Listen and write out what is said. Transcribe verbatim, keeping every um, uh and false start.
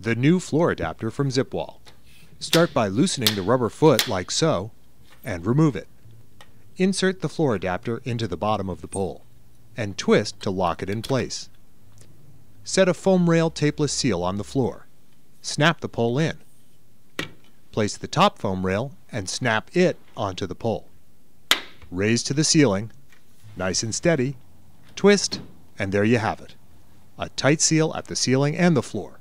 the new floor adapter from ZipWall. Start by loosening the rubber foot like so, and remove it. Insert the floor adapter into the bottom of the pole, and twist to lock it in place. Set a foam rail tapeless seal on the floor. Snap the pole in. Place the top foam rail and snap it onto the pole. Raise to the ceiling, nice and steady, twist, and there you have it. A tight seal at the ceiling and the floor.